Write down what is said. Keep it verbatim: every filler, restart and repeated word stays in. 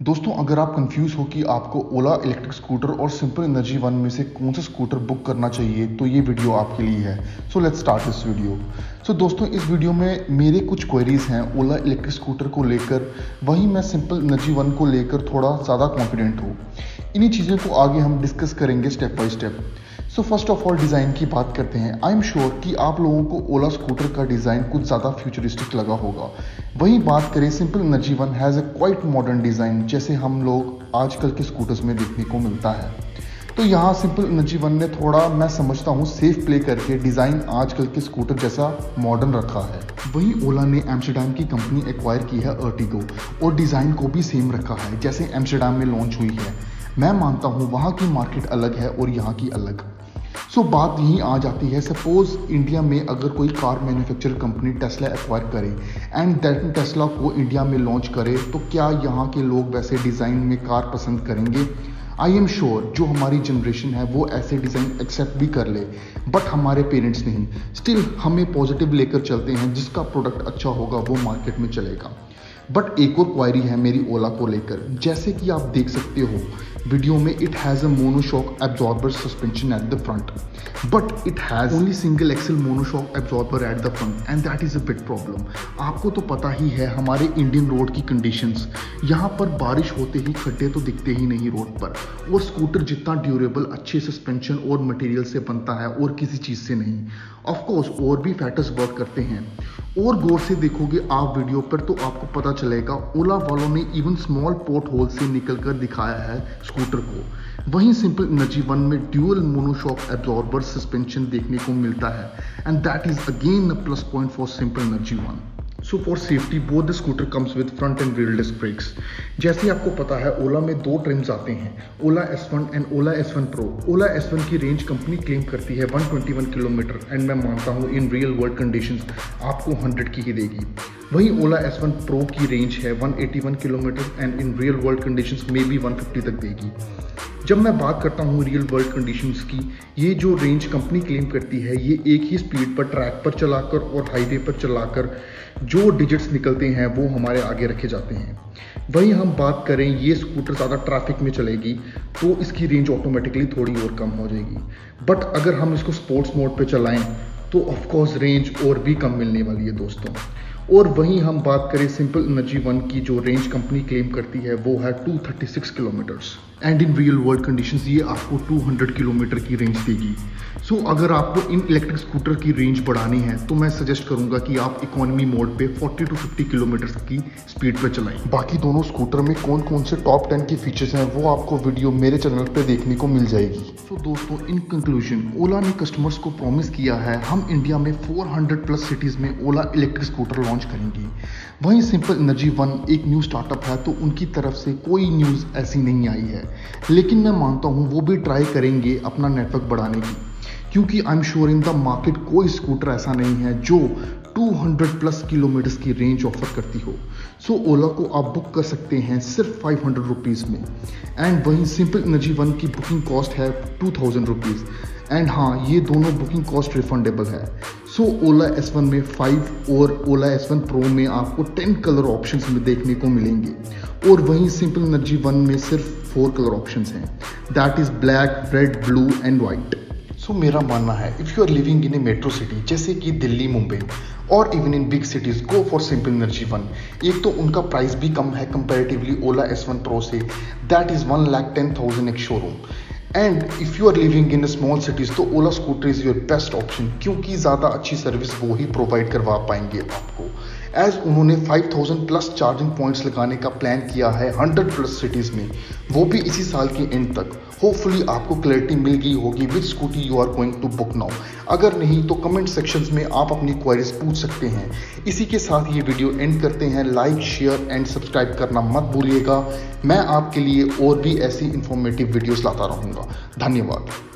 दोस्तों, अगर आप कंफ्यूज हो कि आपको ओला इलेक्ट्रिक स्कूटर और सिंपल एनर्जी वन में से कौन सा स्कूटर बुक करना चाहिए, तो ये वीडियो आपके लिए है। So let's start this video. So दोस्तों, इस वीडियो में मेरे कुछ क्वेरीज हैं ओला इलेक्ट्रिक स्कूटर को लेकर, वहीं मैं सिंपल एनर्जी वन को लेकर थोड़ा ज़्यादा कॉन्फिडेंट हूँ। इन्हीं चीज़ों को आगे हम डिस्कस करेंगे step by step. So first of all design की बात करते हैं। आई एम श्योर कि आप लोगों को ओला स्कूटर का डिज़ाइन कुछ ज़्यादा फ्यूचरिस्टिक लगा होगा। वहीं बात करें Simple Energy One has a quite modern design, जैसे हम लोग आजकल के स्कूटर्स में देखने को मिलता है। तो यहाँ सिंपल एनर्जी वन ने थोड़ा, मैं समझता हूँ, सेफ प्ले करके डिज़ाइन आजकल के स्कूटर जैसा मॉडर्न रखा है। वहीं ओला ने एम्स्टर्डम की कंपनी एक्वायर की है अर्टिगो, और डिज़ाइन को भी सेम रखा है जैसे एम्स्टर्डम में लॉन्च हुई है। मैं मानता हूँ वहाँ की मार्केट अलग है और यहाँ की अलग। सो so, बात यहीं आ जाती है, सपोज इंडिया में अगर कोई car manufacture company Tesla acquire करे एंड दैट टेस्ला को इंडिया में लॉन्च करे, तो क्या यहाँ के लोग वैसे डिज़ाइन में कार पसंद करेंगे? आई एम श्योर जो हमारी जनरेशन है वो ऐसे डिज़ाइन एक्सेप्ट भी कर ले, बट हमारे पेरेंट्स नहीं। स्टिल हमें पॉजिटिव लेकर चलते हैं, जिसका प्रोडक्ट अच्छा होगा वो मार्केट में चलेगा। बट एक और क्वायरी है मेरी ओला को लेकर। जैसे कि आप देख सकते हो वीडियो में, it has a monoshock absorber suspension at the front, but it has only single axle monoshock absorber at the front, and that is a big problem. आपको तो पता ही है हमारे इंडियन रोड की कंडीशंस, यहाँ पर बारिश होते ही खड्डे तो दिखते ही नहीं रोड पर, और स्कूटर जितना ड्यूरेबल अच्छे सस्पेंशन और मटेरियल से बनता है और किसी चीज़ से नहीं। ऑफकोर्स और भी फैक्टर्स वर्क करते हैं, और गौर से देखोगे आप वीडियो पर तो आपको पता चलेगा ओला वालों ने इवन स्मॉल पोर्ट होल से निकल कर दिखाया है स्कूटर को। वहीं सिंपल एनर्जी वन में ड्यूअल मोनोशॉक एब्जॉर्बर सस्पेंशन देखने को मिलता है, and that is again a plus point for Simple Energy One. So for safety both the scooter comes with front and rear disc brakes. जैसे आपको पता है ओला में दो ट्रिम्स आते हैं, Ola S one and Ola S one pro. Ola S one की range company claim करती है one twenty one kilometre, and मैं मानता हूँ इन रियल वर्ल्ड कंडीशंस आपको हंड्रेड की ही देगी। वहीं ओला एस वन प्रो की रेंज है one eighty one kilometre, and in real world conditions में भी वन फिफ्टी तक देगी। जब मैं बात करता हूँ रियल वर्ल्ड कंडीशंस की, ये जो रेंज कंपनी क्लेम करती है ये एक ही स्पीड पर ट्रैक पर चलाकर और हाईवे पर चलाकर जो डिजिट्स निकलते हैं वो हमारे आगे रखे जाते हैं। वहीं हम बात करें ये स्कूटर ज़्यादा ट्रैफिक में चलेगी तो इसकी रेंज ऑटोमेटिकली थोड़ी और कम हो जाएगी, बट अगर हम इसको स्पोर्ट्स मोड पे चलाएं तो ऑफकोर्स रेंज और भी कम मिलने वाली है दोस्तों। और वहीं हम बात करें सिंपल एनर्जी वन की, जो रेंज कंपनी क्लेम करती है वो है two thirty six kilometres, and in real world conditions ये आपको टू हंड्रेड किलोमीटर की रेंज देगी। सो so, अगर आपको इन इलेक्ट्रिक स्कूटर की रेंज बढ़ानी है तो मैं सजेस्ट करूंगा कि आप इकोनॉमी मोड पे फोर्टी टू फिफ्टी किलोमीटर की स्पीड पर चलाएं। बाकी दोनों स्कूटर में कौन कौन से टॉप टेन की फीचर्स हैं वो आपको वीडियो मेरे चैनल पे देखने को मिल जाएगी। सो so, दोस्तों, इन कंक्लूजन ओला ने कस्टमर्स को प्रॉमिस किया है हम इंडिया में फोर हंड्रेड प्लस सिटीज़ में ओला इलेक्ट्रिक स्कूटर लॉन्च करेंगे। वहीं सिंपल एनर्जी वन एक न्यू स्टार्टअप है, तो उनकी तरफ से कोई न्यूज़ ऐसी नहीं आई है, लेकिन मैं मानता हूँ वो भी ट्राई करेंगे अपना नेटवर्क बढ़ाने की, क्योंकि I am sure in the market कोई स्कूटर ऐसा नहीं है जो टू हंड्रेड प्लस किलोमीटर्स की रेंज ऑफर करती हो। सो ओला को आप बुक कर सकते हैं सिर्फ फाइव हंड्रेड रुपीज़ में, एंड वहीं सिंपल एनर्जी वन की बुकिंग कॉस्ट है टू थाउजेंड रुपीज़, एंड हाँ, ये दोनों बुकिंग कॉस्ट रिफंडेबल है। सो ओला एस वन में फाइव और ओला एस वन प्रो में आपको टेन कलर ऑप्शंस में देखने को मिलेंगे, और वहीं सिंपल एनर्जी वन में सिर्फ फोर कलर ऑप्शंस हैं, that is black, red, blue and white. So so, मेरा मानना है if you are living in a metro city जैसे कि दिल्ली, मुंबई और even in big cities, go for Simple Energy One. एक तो उनका प्राइस भी कम है comparatively Ola S one pro से, that is one lakh ten thousand ex showroom. And if you are living in small cities तो Ola scooter is your best option, क्योंकि ज़्यादा अच्छी सर्विस वो ही प्रोवाइड करवा पाएंगे आपको, एज उन्होंने five thousand plus charging points लगाने का प्लान किया है हंड्रेड प्लस सिटीज़ में, वो भी इसी साल के एंड तक। होपफुली आपको क्लैरिटी मिल गई होगी which scooty you are going to book now. अगर नहीं तो कमेंट सेक्शंस में आप अपनी क्वेरीज पूछ सकते हैं। इसी के साथ ये वीडियो एंड करते हैं। लाइक, शेयर एंड सब्सक्राइब करना मत भूलिएगा। मैं आपके लिए और भी ऐसी इंफॉर्मेटिव वीडियोस लाता रहूँगा। धन्यवाद।